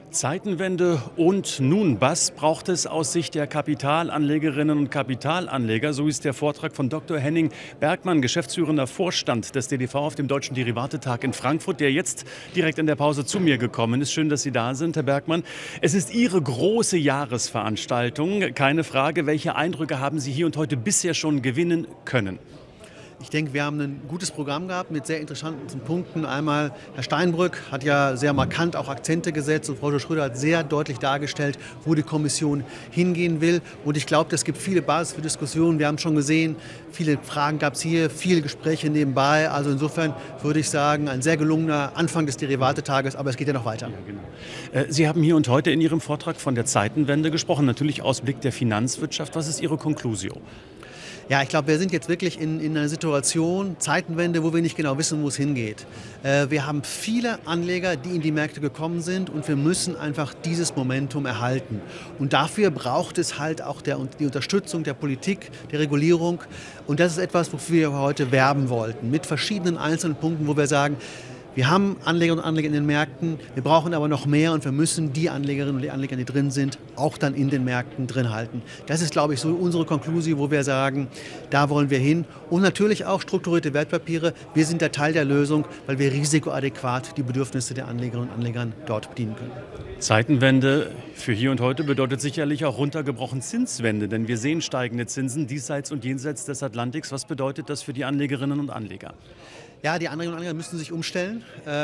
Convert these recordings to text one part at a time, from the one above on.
Zeitenwende und nun, was braucht es aus Sicht der Kapitalanlegerinnen und Kapitalanleger? So ist der Vortrag von Dr. Henning Bergmann, geschäftsführender Vorstand des DDV auf dem Deutschen Derivatetag in Frankfurt, der jetzt direkt in der Pause zu mir gekommen ist. Schön, dass Sie da sind, Herr Bergmann. Es ist Ihre große Jahresveranstaltung. Keine Frage, welche Eindrücke haben Sie hier und heute bisher schon gewinnen können? Ich denke, wir haben ein gutes Programm gehabt mit sehr interessanten Punkten. Einmal Herr Steinbrück hat ja sehr markant auch Akzente gesetzt und Frau Schröder hat sehr deutlich dargestellt, wo die Kommission hingehen will. Und ich glaube, es gibt viele Basis für Diskussionen. Wir haben schon gesehen, viele Fragen gab es hier, viele Gespräche nebenbei. Also insofern würde ich sagen, ein sehr gelungener Anfang des Derivatetages, aber es geht ja noch weiter. Ja, genau. Sie haben hier und heute in Ihrem Vortrag von der Zeitenwende gesprochen, natürlich aus Blick der Finanzwirtschaft. Was ist Ihre Conclusio? Ja, ich glaube, wir sind jetzt wirklich in einer Situation, Zeitenwende, wo wir nicht genau wissen, wo es hingeht. Wir haben viele Anleger, die in die Märkte gekommen sind und wir müssen einfach dieses Momentum erhalten. Und dafür braucht es halt auch die Unterstützung der Politik, der Regulierung. Und das ist etwas, wofür wir heute werben wollten, mit verschiedenen einzelnen Punkten, wo wir sagen, wir haben Anlegerinnen und Anleger in den Märkten, wir brauchen aber noch mehr und wir müssen die Anlegerinnen und die Anleger, die drin sind, auch dann in den Märkten drin halten. Das ist, glaube ich, so unsere Konklusion, wo wir sagen, da wollen wir hin. Und natürlich auch strukturierte Wertpapiere. Wir sind der Teil der Lösung, weil wir risikoadäquat die Bedürfnisse der Anlegerinnen und Anleger dort bedienen können. Zeitenwende für hier und heute bedeutet sicherlich auch runtergebrochen Zinswende, denn wir sehen steigende Zinsen diesseits und jenseits des Atlantiks. Was bedeutet das für die Anlegerinnen und Anleger? Ja, die Anlegerinnen und Anleger müssen sich umstellen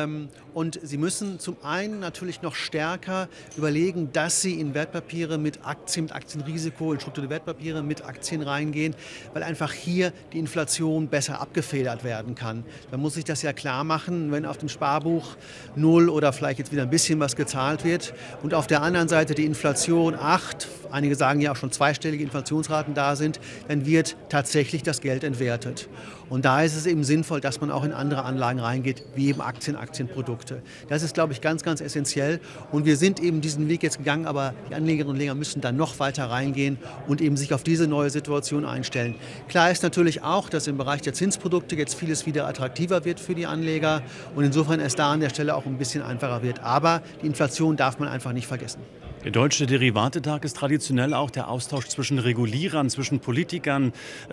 und sie müssen zum einen natürlich noch stärker überlegen, dass sie in Wertpapiere mit Aktienrisiko, in strukturierte Wertpapiere mit Aktien reingehen, weil einfach hier die Inflation besser abgefedert werden kann. Man muss sich das ja klar machen, wenn auf dem Sparbuch 0 oder vielleicht jetzt wieder ein bisschen was gezahlt wird und auf der anderen Seite die Inflation 8, einige sagen ja auch schon zweistellige Inflationsraten da sind, dann wird tatsächlich das Geld entwertet. Und da ist es eben sinnvoll, dass man auch in andere Anlagen reingeht, wie eben Aktienprodukte. Das ist, glaube ich, ganz, ganz essentiell. Und wir sind eben diesen Weg jetzt gegangen, aber die Anlegerinnen und Anleger müssen dann noch weiter reingehen und eben sich auf diese neue Situation einstellen. Klar ist natürlich auch, dass im Bereich der Zinsprodukte jetzt vieles wieder attraktiver wird für die Anleger und insofern es da an der Stelle auch ein bisschen einfacher wird. Aber die Inflation darf man einfach nicht vergessen. Der Deutsche Derivatetag ist traditionell auch der Austausch zwischen Regulierern, zwischen Politikern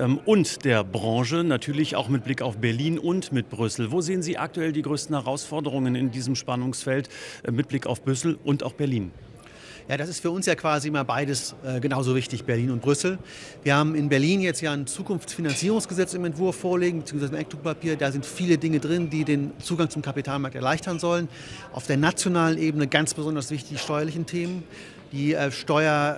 und der Branche, natürlich auch mit Blick auf Berlin und mit Brüssel. Wo sehen Sie aktuell die größten Herausforderungen in diesem Spannungsfeld mit Blick auf Brüssel und auch Berlin? Ja, das ist für uns ja quasi immer beides genauso wichtig, Berlin und Brüssel. Wir haben in Berlin jetzt ja ein Zukunftsfinanzierungsgesetz im Entwurf vorliegen, beziehungsweise ein Eckdruckpapier. Da sind viele Dinge drin, die den Zugang zum Kapitalmarkt erleichtern sollen. Auf der nationalen Ebene ganz besonders wichtig die steuerlichen Themen. Die Steuern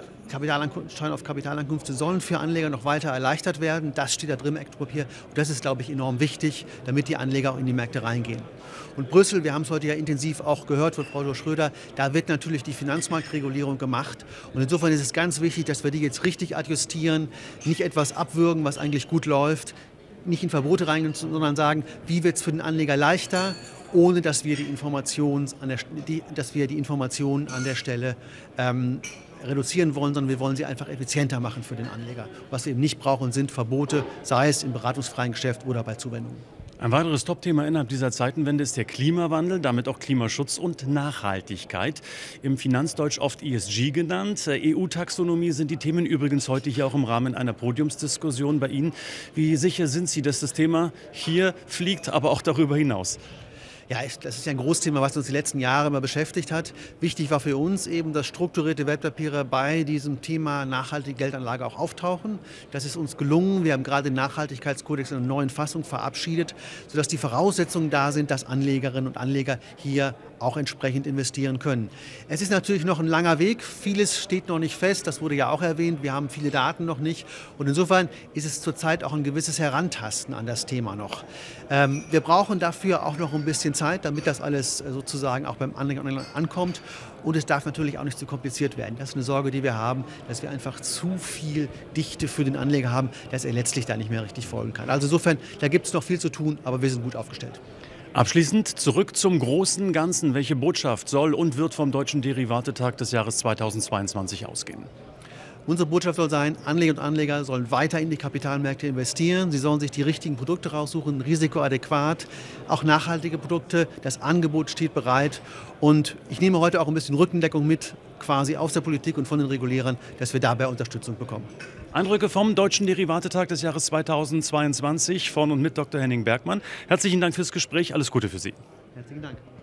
auf Kapitalankünfte sollen für Anleger noch weiter erleichtert werden. Das steht da drin im Eckdruckpapier. Und das ist, glaube ich, enorm wichtig, damit die Anleger auch in die Märkte reingehen. Und Brüssel, wir haben es heute ja intensiv auch gehört von Frau Schröder, da wird natürlich die Finanzmarktregulierung gemacht. Und insofern ist es ganz wichtig, dass wir die jetzt richtig adjustieren, nicht etwas abwürgen, was eigentlich gut läuft, nicht in Verbote reingehen, sondern sagen, wie wird es für den Anleger leichter, ohne dass wir die Informationen an der Stelle reduzieren wollen, sondern wir wollen sie einfach effizienter machen für den Anleger. Was wir eben nicht brauchen, sind Verbote, sei es im beratungsfreien Geschäft oder bei Zuwendungen. Ein weiteres Top-Thema innerhalb dieser Zeitenwende ist der Klimawandel, damit auch Klimaschutz und Nachhaltigkeit. Im Finanzdeutsch oft ESG genannt. EU-Taxonomie sind die Themen übrigens heute hier auch im Rahmen einer Podiumsdiskussion bei Ihnen. Wie sicher sind Sie, dass das Thema hier fliegt, aber auch darüber hinaus? Ja, das ist ja ein Großthema, was uns die letzten Jahre immer beschäftigt hat. Wichtig war für uns eben, dass strukturierte Wertpapiere bei diesem Thema nachhaltige Geldanlage auch auftauchen. Das ist uns gelungen. Wir haben gerade den Nachhaltigkeitskodex in einer neuen Fassung verabschiedet, sodass die Voraussetzungen da sind, dass Anlegerinnen und Anleger hier auch entsprechend investieren können. Es ist natürlich noch ein langer Weg. Vieles steht noch nicht fest. Das wurde ja auch erwähnt. Wir haben viele Daten noch nicht. Und insofern ist es zurzeit auch ein gewisses Herantasten an das Thema noch. Wir brauchen dafür auch noch ein bisschen Zeit, damit das alles sozusagen auch beim Anleger ankommt. Und es darf natürlich auch nicht zu kompliziert werden. Das ist eine Sorge, die wir haben, dass wir einfach zu viel Dichte für den Anleger haben, dass er letztlich da nicht mehr richtig folgen kann. Also insofern, da gibt es noch viel zu tun, aber wir sind gut aufgestellt. Abschließend zurück zum großen Ganzen. Welche Botschaft soll und wird vom Deutschen Derivatetag des Jahres 2022 ausgehen? Unsere Botschaft soll sein, Anleger und Anleger sollen weiter in die Kapitalmärkte investieren. Sie sollen sich die richtigen Produkte raussuchen, risikoadäquat, auch nachhaltige Produkte. Das Angebot steht bereit. Und ich nehme heute auch ein bisschen Rückendeckung mit, quasi aus der Politik und von den Regulierern, dass wir dabei Unterstützung bekommen. Eindrücke vom Deutschen Derivatetag des Jahres 2022 von und mit Dr. Henning Bergmann. Herzlichen Dank fürs Gespräch. Alles Gute für Sie. Herzlichen Dank.